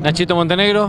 Nachito Montenegro,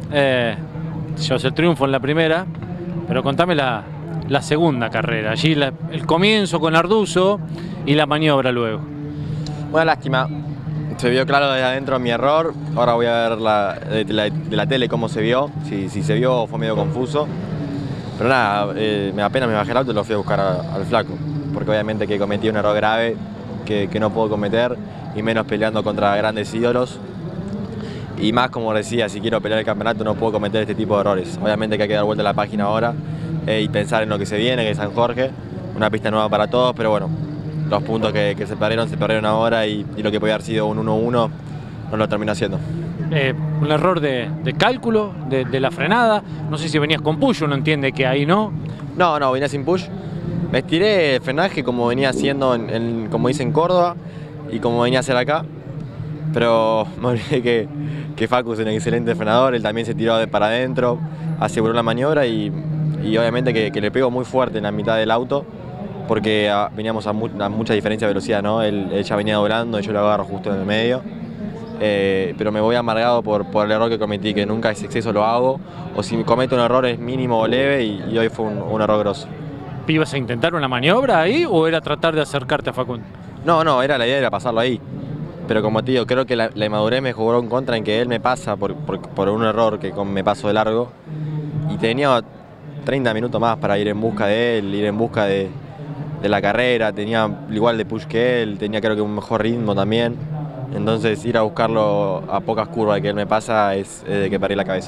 llevas el triunfo en la primera, pero contame la segunda carrera, allí el comienzo con Arduzo y la maniobra luego. Una lástima, se vio claro desde adentro mi error. Ahora voy a ver de la tele cómo se vio, si se vio fue medio confuso. Pero nada, me da pena, me bajé el auto y lo fui a buscar al flaco, porque obviamente que cometí un error grave que no puedo cometer, y menos peleando contra grandes ídolos. Y más, como decía, si quiero pelear el campeonato no puedo cometer este tipo de errores. Obviamente que hay que dar vuelta a la página ahora y pensar en lo que se viene, que es San Jorge, una pista nueva para todos, pero bueno, los puntos que se perdieron ahora, y lo que podía haber sido un 1-1 no lo terminó haciendo. Un error de cálculo, de la frenada, no sé si venías con push, uno entiende que ahí no. No, venía sin push. Me estiré el frenaje como venía haciendo, como hice en Córdoba y como venía a hacer acá, pero me olvidé que Facu es un excelente frenador, él también se tiró para adentro, aseguró la maniobra y obviamente que le pegó muy fuerte en la mitad del auto, porque veníamos a mucha diferencia de velocidad, ¿no? Él ya venía doblando y yo lo agarro justo en el medio. Pero me voy amargado por el error que cometí, que nunca ese exceso lo hago, o si cometo un error es mínimo o leve, y hoy fue un error grosso. ¿Ibas a intentar una maniobra ahí o era tratar de acercarte a Facundo? No, la idea era pasarlo ahí, pero como te digo, creo que la inmadurez me jugó en contra, en que él me pasa por un error que me pasó de largo, y tenía 30 minutos más para ir en busca de él, ir en busca de la carrera, tenía igual de push que él, tenía creo que un mejor ritmo también. Entonces ir a buscarlo a pocas curvas que él me pasa es de que perdí la cabeza.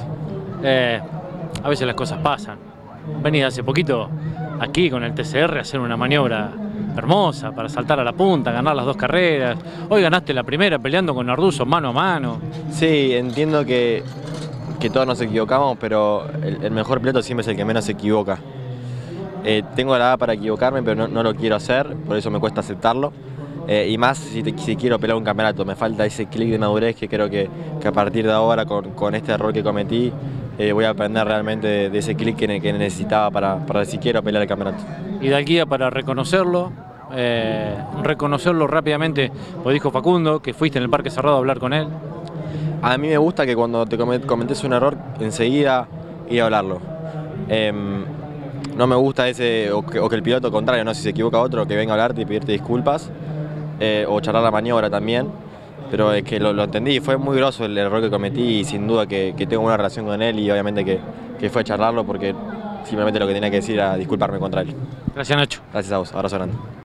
A veces las cosas pasan. Venís hace poquito aquí con el TCR a hacer una maniobra hermosa para saltar a la punta, ganar las dos carreras. Hoy ganaste la primera peleando con Arduzo mano a mano. Sí, entiendo que todos nos equivocamos, pero el mejor piloto siempre es el que menos se equivoca. Tengo la edad para equivocarme, pero no lo quiero hacer, por eso me cuesta aceptarlo. Y más si quiero pelear un campeonato, me falta ese clic de madurez que creo que a partir de ahora, con este error que cometí, voy a aprender realmente de ese clic que necesitaba para si quiero pelear el campeonato. Y de aquí para reconocerlo rápidamente, pues dijo Facundo que fuiste en el Parque Cerrado a hablar con él. A mí me gusta que cuando te cometes un error, enseguida ir a hablarlo. No me gusta ese, o que el piloto contrario, no, si se equivoca otro, que venga a hablarte y pedirte disculpas. O charlar la maniobra también, pero es que lo entendí, fue muy groso el error que cometí, y sin duda que tengo una relación con él, y obviamente que fue charlarlo, porque simplemente lo que tenía que decir era disculparme contra él. Gracias, Nacho. Gracias a vos, abrazo grande.